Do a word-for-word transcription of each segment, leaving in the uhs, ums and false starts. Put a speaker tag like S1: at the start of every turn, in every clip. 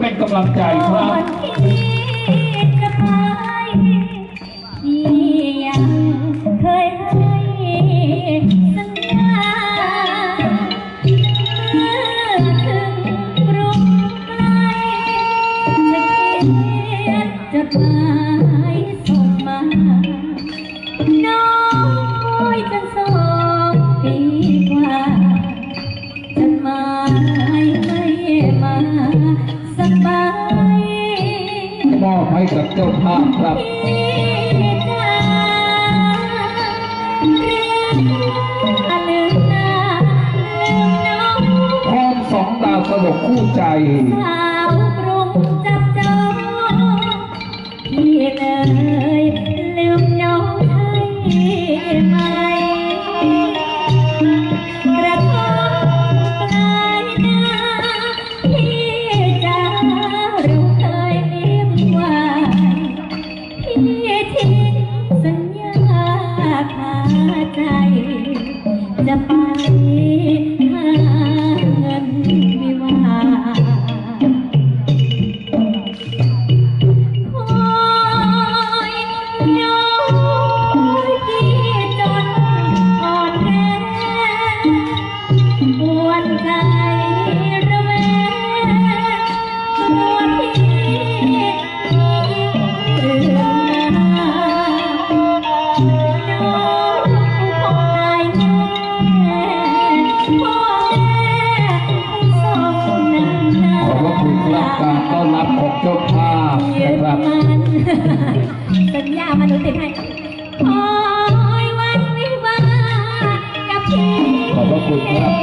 S1: เป็นกำลังใจครับ
S2: เคยให้สัญญาเมื่อถึงกรุงไกลจะเขียนจดหมายส่งมาน้องคอยจนสองปีกว่าจดหมายไม่มาสักใบ
S1: มอบให้กับเจ้าภาพครับพร้อมสองดาวตลกคู่ใจ
S2: สาวกรุงจับจองพี่เลยลืมน้องให้ไหมกระทบปลายน้ำพี่จะรู้เคยเลี้ยงไว้พี่ทิ้งสัญญาคาใจจะไปหาเงินไม่ว่าคอยน้อยพี่จนอ่อนแรงปวดใจระแวงตัวพี่อื่นมาน้องคงตายแน่พ่อแม่ส่งน้ำหน้า
S1: ขอบพระคุณครับการต้อนรับของเจ้าภาพนะครับ
S2: สัญญามันหนูติดให้คอยวันวิวากับพี่
S1: ขอบพระคุณครับ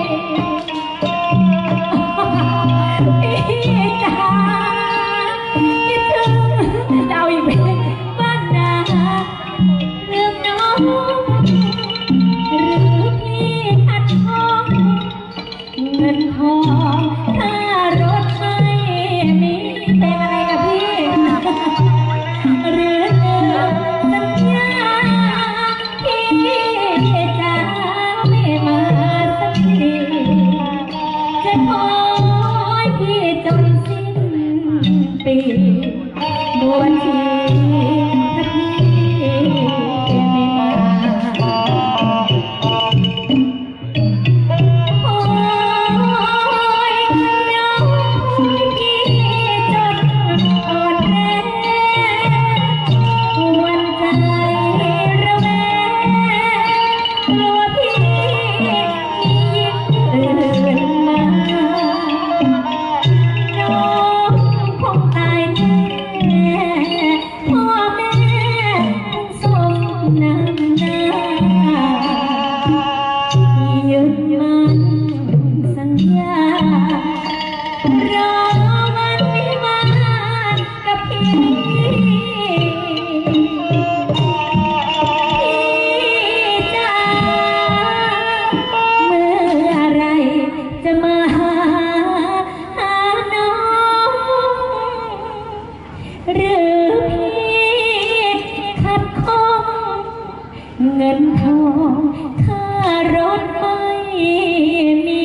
S2: พี่จ๋าคิดถึงดาวอีกเป็นบ้านนาเรื่องน้องหรือพี่ขัดข้องเงินทองค่ารถไม่มีเป็นอะไรกับพี่หรือเดิมสัญญาพี่จะไม่มาสักทีจะคอยพี่จนสิ้นปีบวชชีถ้าพี่ไม่มาคอยน้องพี่จนอ่อนแรงปวดใจระแวงกลัวพี่ยิ่งอื่นมาน้องคงตายแน่พ่อแม่คงส่งน้ำหน้ายึดมั่นสัญญารอวันวิวาห์กับพี่พี่จ๋าเมื่อไรจะมาหาหาน้องหรือพี่ขัดข้องเงินทองค่ารถไม่มี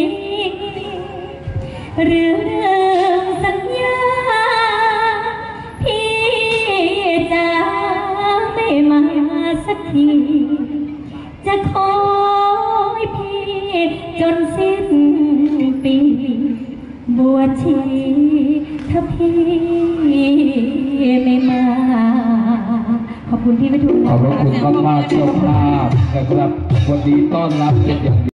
S2: หรือสัญญาพี่จะไม่มาสักทีจะคอยพี่จนสิ้นปีบวชชีถ้าพี่ไม่มาขอบคุณที่ไปทุก
S1: ขอบพระคุณมากๆเจ้าภาพนะครับวันนี้ต้อนรับเป็นอย่าง